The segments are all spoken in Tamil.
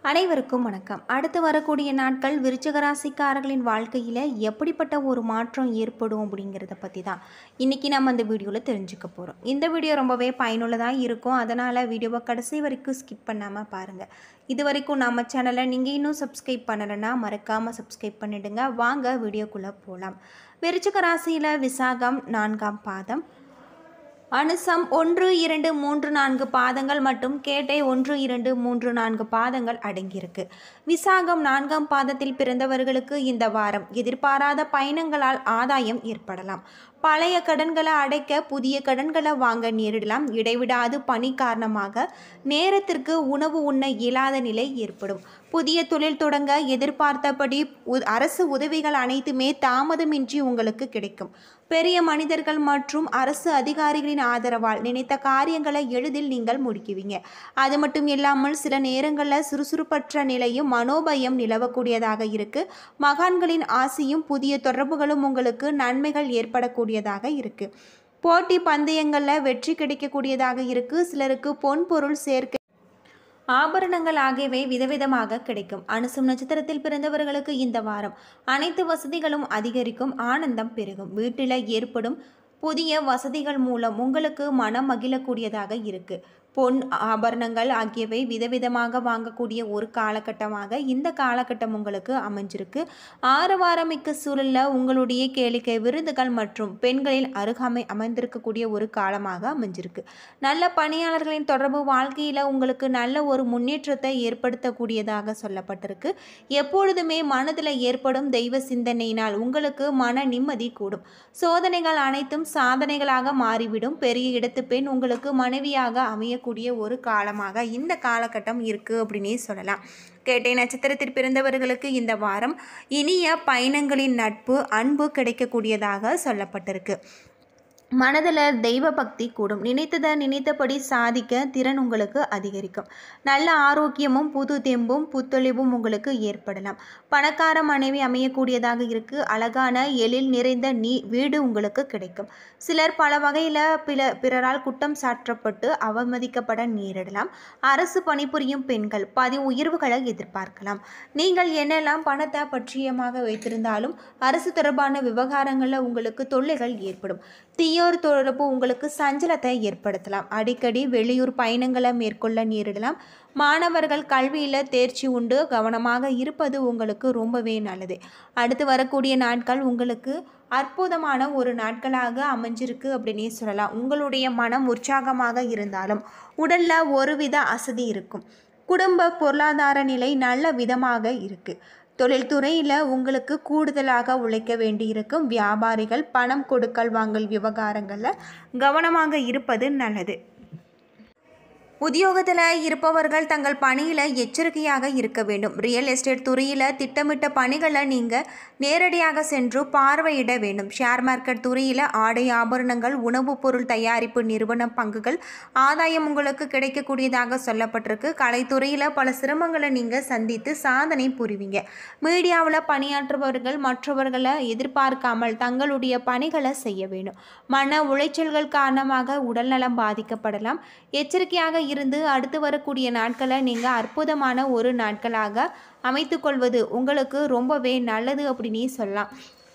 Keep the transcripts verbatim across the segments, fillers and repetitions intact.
அனைவருக்கும் வணக்கம். அடுத்து வரக்கூடிய நாட்கள் விருச்சிக ராசிக்காரர்களின் வாழ்க்கையில் எப்படிப்பட்ட ஒரு மாற்றம் ஏற்படும் அப்படிங்கிறத பற்றி தான் இன்றைக்கி நம்ம இந்த வீடியோவில் தெரிஞ்சுக்க போகிறோம். இந்த வீடியோ ரொம்பவே பயனுள்ளதாக இருக்கும். அதனால் வீடியோவை கடைசி வரைக்கும் ஸ்கிப் பண்ணாமல் பாருங்கள். இது வரைக்கும் நம்ம சேனலை நீங்கள் இன்னும் சப்ஸ்கிரைப் பண்ணலைன்னா மறக்காமல் சப்ஸ்கிரைப் பண்ணிவிடுங்க. வாங்க வீடியோக்குள்ளே போகலாம். விருச்சிக ராசியில் விசாகம் நான்காம் பாதம், அனுசம் ஒன்று இரண்டு மூன்று நான்கு பாதங்கள் மற்றும் கேட்டை ஒன்று இரண்டு மூன்று நான்கு பாதங்கள் அடங்கியிருக்கு. விசாகம் நான்காம் பாதத்தில் பிறந்தவர்களுக்கு இந்த வாரம் எதிர்பாராத பயணங்களால் ஆதாயம் ஏற்படலாம். பழைய கடன்களை அடைக்க புதிய கடன்களை வாங்க நேரிடலாம். இடைவிடாது பணி காரணமாக நேரத்திற்கு உணவு உண்ண இயலாத நிலை ஏற்படும். புதிய தொழில் தொடங்க எதிர்பார்த்தபடி அரசு உதவிகள் அனைத்துமே தாமதமின்றி உங்களுக்கு கிடைக்கும். பெரிய மனிதர்கள் மற்றும் அரசு அதிகாரிகளின் ஆதரவால் நினைத்த காரியங்களை எளிதில் நீங்கள் முடிக்குவீங்க. அது மட்டும் இல்லாமல் சில நேரங்களில் சுறுசுறுப்பற்ற நிலையும் மனோபயம் நிலவக்கூடியதாக இருக்கு. மகான்களின் ஆசையும் புதிய தொடர்புகளும் உங்களுக்கு நன்மைகள் ஏற்படக்கூடியதாக இருக்கு. போட்டி பந்தயங்களில் வெற்றி கிடைக்கக்கூடியதாக இருக்கு. சிலருக்கு பொன் பொருள் சேர்க்க ஆபரணங்கள் ஆகியவை விதவிதமாக கிடைக்கும். அனுசம் நட்சத்திரத்தில் பிறந்தவர்களுக்கு இந்த வாரம் அனைத்து வசதிகளும் அதிகரிக்கும். ஆனந்தம் பெருகும். வீட்டில் ஏற்படும் புதிய வசதிகள் மூலம் உங்களுக்கு மனம் மகிழக்கூடியதாக இருக்கு. பொன் ஆபரணங்கள் ஆகியவை விதவிதமாக வாங்கக்கூடிய ஒரு காலகட்டமாக இந்த காலகட்டம் உங்களுக்கு அமைஞ்சிருக்கு. ஆரவாரமிக்க சூழலில் உங்களுடைய கேளிக்கை விருதுகள் மற்றும் பெண்களின் அருகாமை அமைந்திருக்கக்கூடிய ஒரு காலமாக அமைஞ்சிருக்கு. நல்ல பணியாளர்களின் தொடர்பு வாழ்க்கையில் உங்களுக்கு நல்ல ஒரு முன்னேற்றத்தை ஏற்படுத்தக்கூடியதாக சொல்லப்பட்டிருக்கு. எப்பொழுதுமே மனதில் ஏற்படும் தெய்வ சிந்தனையினால் உங்களுக்கு மன நிம்மதி கூடும். சோதனைகள் அனைத்தும் சாதனைகளாக மாறிவிடும். பெரிய இடத்து பெண் உங்களுக்கு மனைவியாக அமைய கூடிய ஒரு காலமாக இந்த காலகட்டம் இருக்குது அப்படின்னே சொல்லலாம். கேட்டை நட்சத்திரத்தில் பிறந்தவர்களுக்கு இந்த வாரம் இனிய பயணங்களின் நட்பு அன்பு கிடைக்கக்கூடியதாக சொல்லப்பட்டிருக்கு. மனதில் தெய்வ பக்தி கூடும். நினைத்ததை நினைத்தபடி சாதிக்க திறன் உங்களுக்கு அதிகரிக்கும். நல்ல ஆரோக்கியமும் புது தெம்பும் புத்தொழிவும் உங்களுக்கு ஏற்படலாம். பணக்கார மனைவி அமையக்கூடியதாக இருக்கு. அழகான எழில் நிறைந்த நீ வீடு உங்களுக்கு கிடைக்கும். சிலர் பல வகையில் பிற பிறரால் குற்றம் சாற்றப்பட்டு அவமதிக்கப்பட நேரிடலாம். அரசு பணிபுரியும் பெண்கள் பதவி உயர்வுகளை எதிர்பார்க்கலாம். நீங்கள் என்னெல்லாம் பணத்தை பற்றியமாக வைத்திருந்தாலும் அரசு தொடர்பான விவகாரங்களில் உங்களுக்கு தொல்லைகள் ஏற்படும். தீயோர் தொடர்பு உங்களுக்கு சஞ்சலத்தை ஏற்படுத்தலாம். அடிக்கடி வெளியூர் பயணங்களை மேற்கொள்ள நேரிடலாம். மாணவர்கள் கல்வியில் தேர்ச்சி உண்டு. கவனமாக இருப்பது உங்களுக்கு ரொம்பவே நல்லது. அடுத்து வரக்கூடிய நாட்கள் உங்களுக்கு அற்புதமான ஒரு நாட்களாக அமைஞ்சிருக்கு அப்படின்னே சொல்லலாம். உங்களுடைய மனம் உற்சாகமாக இருந்தாலும் உடலில் ஒருவித அசதி இருக்கும். குடும்ப பொருளாதார நிலை நல்ல விதமாக இருக்குது. தொழில்துறையில் உங்களுக்கு கூடுதலாக உழைக்க வேண்டியிருக்கும். வியாபாரிகள் பணம் கொடுக்கல் வாங்கல் விவகாரங்களில் கவனமாக இருப்பது நல்லது. உத்தியோகத்தில் இருப்பவர்கள் தங்கள் பணியில் எச்சரிக்கையாக இருக்க வேண்டும். ரியல் எஸ்டேட் துறையில் திட்டமிட்ட பணிகளை நீங்கள் நேரடியாக சென்று பார்வையிட வேண்டும். ஷேர் மார்க்கெட் துறையில் ஆடை ஆபரணங்கள் உணவுப் பொருள் தயாரிப்பு நிறுவன பங்குகள் ஆதாயம் உங்களுக்கு கிடைக்கக்கூடியதாக சொல்லப்பட்டிருக்கு. கலைத்துறையில் பல சிரமங்களை நீங்கள் சந்தித்து சாதனை புரிவீங்க. மீடியாவில் பணியாற்றுபவர்கள் மற்றவர்களை எதிர்பார்க்காமல் தங்களுடைய பணிகளை செய்ய வேண்டும். மன உளைச்சல்கள் காரணமாக உடல்நலம் பாதிக்கப்படலாம். எச்சரிக்கையாக இருந்து அடுத்து வரக்கூடிய நாட்களை நீங்கள் அற்புதமான ஒரு நாட்களாக அமைத்து கொள்வது உங்களுக்கு ரொம்பவே நல்லது அப்படின்னு சொல்லலாம்.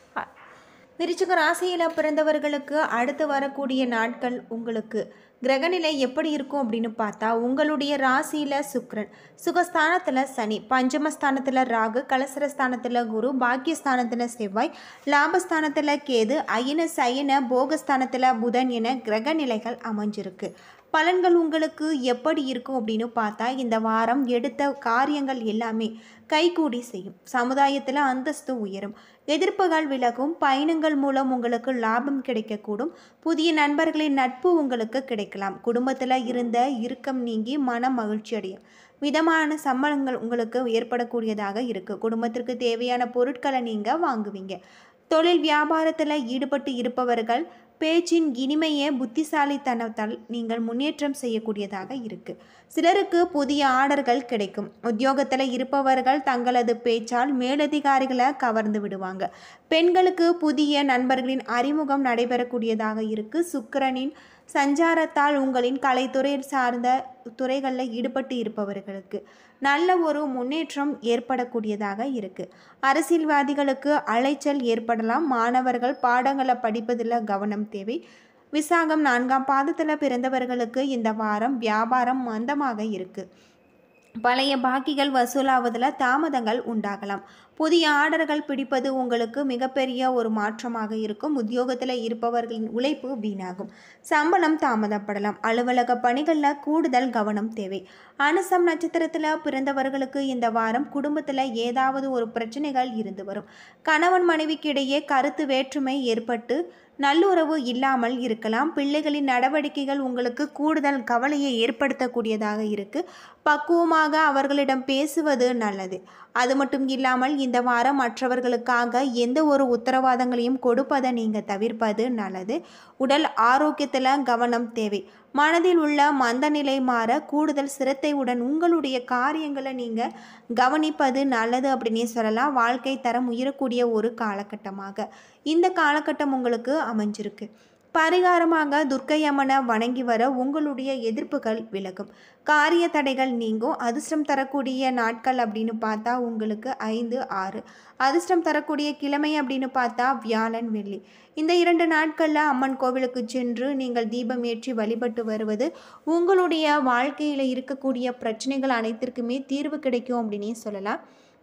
விருச்சிக ராசியில் பிறந்தவர்களுக்கு அடுத்து வரக்கூடிய நாட்கள் உங்களுக்கு கிரகநிலை எப்படி இருக்கும் அப்படின்னு பார்த்தா, உங்களுடைய ராசியில் சுக்கிரன், சுகஸ்தானத்தில் சனி, பஞ்சமஸ்தானத்தில் ராகு, கலசரஸ்தானத்தில் குரு, பாக்கியஸ்தானத்தில் செவ்வாய், லாபஸ்தானத்தில் கேது, அயன சயன போகஸ்தானத்தில் புதன் என கிரகநிலைகள் அமைஞ்சிருக்கு. பலன்கள் உங்களுக்கு எப்படி இருக்கும் அப்படின்னு பார்த்தா, இந்த வாரம் எடுத்த காரியங்கள் எல்லாமே கைகூடி செய்யும். சமுதாயத்தில் அந்தஸ்து உயரும். எதிர்ப்புகள் விலகும். பயணங்கள் மூலம் உங்களுக்கு லாபம் கிடைக்கக்கூடும். புதிய நண்பர்களின் நட்பு உங்களுக்கு கிடைக்கலாம். குடும்பத்தில் இருந்த இறுக்கம் நீங்கி மன மகிழ்ச்சி அடையும். விதமான சம்பளங்கள் உங்களுக்கு ஏற்படக்கூடியதாக இருக்குது. குடும்பத்திற்கு தேவையான பொருட்களை நீங்கள் வாங்குவீங்க. தொழில் வியாபாரத்தில் ஈடுபட்டு இருப்பவர்கள் பேச்சின் இனிமையை புத்திசாலித்தனத்தால் நீங்கள் முன்னேற்றம் செய்யக்கூடியதாக இருக்குது. சிலருக்கு புதிய ஆர்டர்கள் கிடைக்கும். உத்தியோகத்தில் இருப்பவர்கள் தங்களது பேச்சால் மேலதிகாரிகளை கவர்ந்து விடுவாங்க. பெண்களுக்கு புதிய நண்பர்களின் அறிமுகம் நடைபெறக்கூடியதாக இருக்குது. சுக்கிரனின் சஞ்சாரத்தால் உங்களின் கலைத்துறை சார்ந்த துறைகளில் ஈடுபட்டு இருப்பவர்களுக்கு நல்ல ஒரு முன்னேற்றம் ஏற்படக்கூடியதாக இருக்குது. அரசியல்வாதிகளுக்கு அலைச்சல் ஏற்படலாம். மாணவர்கள் பாடங்களை படிப்பதில் கவனம் தேவை. விசாகம் நான்காம் பாதத்தில் பிறந்தவர்களுக்கு இந்த வாரம் வியாபாரம் மந்தமாக இருக்குது. பழைய பாக்கிகள் வசூலாவதில் தாமதங்கள் உண்டாகலாம். புதிய ஆர்டர்கள் பிடிப்பது உங்களுக்கு மிகப்பெரிய ஒரு மாற்றமாக இருக்கும். உத்தியோகத்தில் இருப்பவர்களின் உழைப்பு வீணாகும். சம்பளம் தாமதப்படலாம். அலுவலக பணிகளில் கூடுதல் கவனம் தேவை. அனுசம் நட்சத்திரத்தில் பிறந்தவர்களுக்கு இந்த வாரம் குடும்பத்தில் ஏதாவது ஒரு பிரச்சனைகள் இருந்து வரும். கணவன் மனைவிக்கு இடையே கருத்து வேற்றுமை ஏற்பட்டு நல்லுறவு இல்லாமல் இருக்கலாம். பிள்ளைகளின் நடவடிக்கைகள் உங்களுக்கு கூடுதல் கவலையை ஏற்படுத்தக்கூடியதாக இருக்குது. பக்குவமாக அவர்களிடம் பேசுவது நல்லது. அது மட்டும் இல்லாமல் இந்த வாரம் மற்றவர்களுக்காக எந்த ஒரு உத்தரவாதங்களையும் கொடுப்பதை நீங்கள் தவிர்ப்பது நல்லது. உடல் ஆரோக்கியத்தில் கவனம் தேவை. மனதில் உள்ள மந்த நிலை மாற கூடுதல் சிரத்தையுடன் உங்களுடைய காரியங்களை நீங்கள் கவனிப்பது நல்லது அப்படின்னே சொல்லலாம். வாழ்க்கை தரம் உயரக்கூடிய ஒரு காலகட்டமாக இந்த காலகட்டம் உங்களுக்கு அமைஞ்சிருக்கு. பரிகாரமாக துர்க்கை அம்மனை வணங்கி வர உங்களுடைய எதிர்ப்புகள் விலகும். காரிய தடைகள் நீங்கும். அதிர்ஷ்டம் தரக்கூடிய நாட்கள் அப்படின்னு பார்த்தா உங்களுக்கு ஐந்து ஆறு. அதிர்ஷ்டம் தரக்கூடிய கிழமை அப்படின்னு பார்த்தா வியாழன் வெள்ளி. இந்த இரண்டு நாட்களில் அம்மன் கோவிலுக்கு சென்று நீங்கள் தீபம் ஏற்றி வழிபட்டு வருவது உங்களுடைய வாழ்க்கையில் இருக்கக்கூடிய பிரச்சனைகள் அனைத்திற்குமே தீர்வு கிடைக்கும் அப்படின்னே சொல்லலாம்.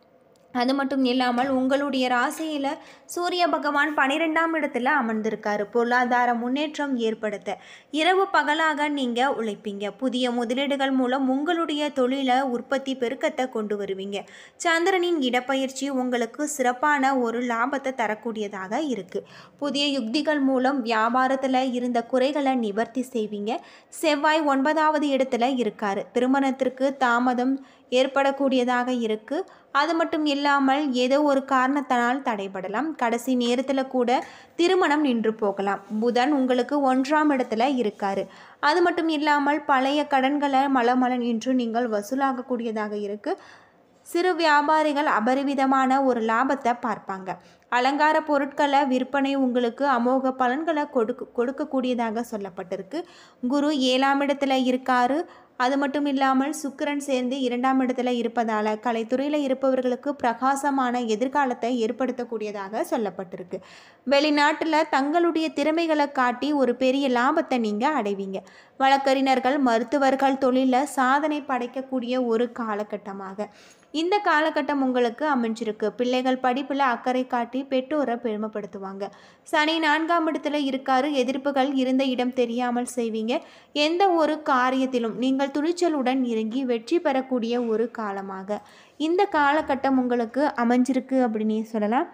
அது மட்டும் இல்லாமல் உங்களுடைய ராசியில் சூரிய பகவான் பன்னிரெண்டாம் இடத்துல அமர்ந்திருக்காரு. பொருளாதார முன்னேற்றம் ஏற்படுத்த இரவு பகலாக நீங்கள் உழைப்பீங்க. புதிய முதலீடுகள் மூலம் உங்களுடைய தொழிலை உற்பத்தி பெருக்கத்தை கொண்டு வருவீங்க. சந்திரனின் இடப்பெயர்ச்சி உங்களுக்கு சிறப்பான ஒரு லாபத்தை தரக்கூடியதாக இருக்குது. புதிய யுக்திகள் மூலம் வியாபாரத்தில் இருந்த குறைகளை நிவர்த்தி செய்வீங்க. செவ்வாய் ஒன்பதாவது இடத்துல இருக்காரு. திருமணத்திற்கு தாமதம் ஏற்படக்கூடியதாக இருக்குது. அது மட்டும் இல்லாமல் ஏதோ ஒரு காரணத்தினால் தடைபடலாம். கடைசி நேரத்தில் கூட திருமணம் நின்று போகலாம். புதன் உங்களுக்கு ஒன்றாம் இடத்துல இருக்காரு. அது மட்டும் இல்லாமல் பழைய கடன்களை மலமலன் என்று நீங்கள் வசூலாகக்கூடியதாக இருக்குது. சிறு வியாபாரிகள் அபரிவிதமான ஒரு லாபத்தை பார்ப்பாங்க. அலங்கார பொருட்களை விற்பனை உங்களுக்கு அமோக பலன்களை கொடுக்க கொடுக்கக்கூடியதாக சொல்லப்பட்டிருக்கு. குரு ஏழாம் இடத்துல இருக்காரு. அது மட்டும் இல்லாமல் சுக்கிரன் சேர்ந்து இரண்டாம் இடத்துல இருப்பதால் கலைத்துறையில் இருப்பவர்களுக்கு பிரகாசமான எதிர்காலத்தை ஏற்படுத்தக்கூடியதாக சொல்லப்பட்டிருக்கு. வெளிநாட்டில் தங்களுடைய திறமைகளை காட்டி ஒரு பெரிய லாபத்தை நீங்கள் அடைவீங்க. வழக்கறிஞர்கள் மருத்துவர்கள் தொழிலில் சாதனை படைக்கக்கூடிய ஒரு காலகட்டமாக இந்த காலகட்டம் உங்களுக்கு அமைஞ்சிருக்கு. பிள்ளைகள் படிப்பில் அக்கறை காட்டி பெற்றோரை பெருமைப்படுத்துவாங்க. சனி நான்காம் இடத்துல இருக்காரு. எதிர்ப்புகள் இருந்த இடம் தெரியாமல் செய்வீங்க. எந்த ஒரு காரியத்திலும் நீங்கள் துணிச்சலுடன் இறங்கி வெற்றி பெறக்கூடிய ஒரு காலமாக இந்த காலகட்டம் உங்களுக்கு அமைஞ்சிருக்கு அப்படின்னு சொல்லலாம்.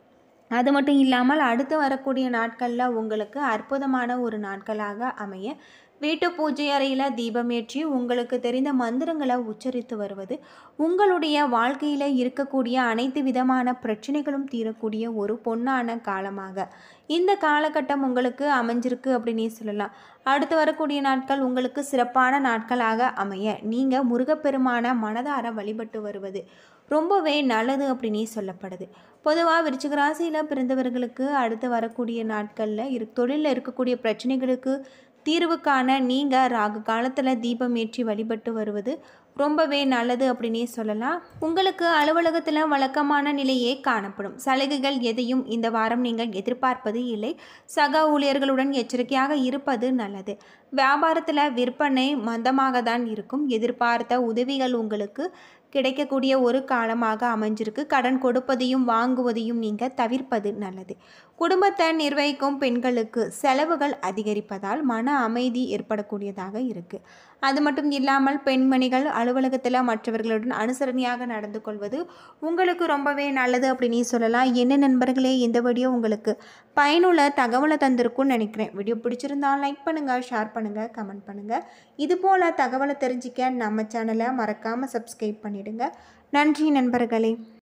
அது மட்டும் இல்லாமல் அடுத்து வரக்கூடிய நாட்களில் உங்களுக்கு அற்புதமான ஒரு நாட்களாக அமைய வீட்டு பூஜை அறையில் தீபமேற்றி உங்களுக்கு தெரிந்த மந்திரங்களை உச்சரித்து வருவது உங்களுடைய வாழ்க்கையில் இருக்கக்கூடிய அனைத்து விதமான பிரச்சனைகளும் தீரக்கூடிய ஒரு பொன்னான காலமாக இந்த காலகட்டம் உங்களுக்கு அமைஞ்சிருக்கு அப்படின்னே சொல்லலாம். அடுத்து வரக்கூடிய நாட்கள் உங்களுக்கு சிறப்பான நாட்களாக அமைய நீங்கள் முருகப்பெருமான மனதார வழிபட்டு வருவது ரொம்பவே நல்லது அப்படின்னே சொல்லப்படுது. பொதுவாக விருச்சிக ராசியில் பிறந்தவர்களுக்கு அடுத்து வரக்கூடிய நாட்களில் இரு தொழிலில் இருக்கக்கூடிய பிரச்சனைகளுக்கு தீர்வு காண நீங்கள் ராகு காலத்தில் தீபம் ஏற்றி வழிபட்டு வருவது ரொம்பவே நல்லது அப்படின்னே சொல்லலாம். உங்களுக்கு அலுவலகத்தில் வழக்கமான நிலையே காணப்படும். சலுகைகள் எதையும் இந்த வாரம் நீங்கள் எதிர்பார்ப்பது இல்லை. சக ஊழியர்களுடன் எச்சரிக்கையாக இருப்பது நல்லது. வியாபாரத்தில் விற்பனை மந்தமாக தான் இருக்கும். எதிர்பார்த்த உதவிகள் உங்களுக்கு கிடைக்கக்கூடிய ஒரு காலமாக அமைஞ்சிருக்கு. கடன் கொடுப்பதையும் வாங்குவதையும் நீங்கள் தவிர்ப்பது நல்லது. குடும்பத்தை நிர்வகிக்கும் பெண்களுக்கு செலவுகள் அதிகரிப்பதால் மன அமைதி ஏற்படக்கூடியதாக இருக்குது. அது மட்டும் இல்லாமல் பெண்மணிகள் அலுவலகத்தில் மற்றவர்களுடன் அனுசரணையாக நடந்து கொள்வது உங்களுக்கு ரொம்பவே நல்லது அப்படின்னு சொல்லலாம். என்ன நண்பர்களே, இந்த வீடியோ உங்களுக்கு பயனுள்ள தகவலை தந்திருக்கும்னு நினைக்கிறேன். வீடியோ பிடிச்சிருந்தால் லைக் பண்ணுங்கள், ஷேர் பண்ணுங்கள், கமெண்ட் பண்ணுங்கள். இதுபோல் தகவலை தெரிஞ்சிக்க நம்ம சேனலை மறக்காமல் சப்ஸ்கிரைப் பண்ணிவிடுங்க. நன்றி நண்பர்களே.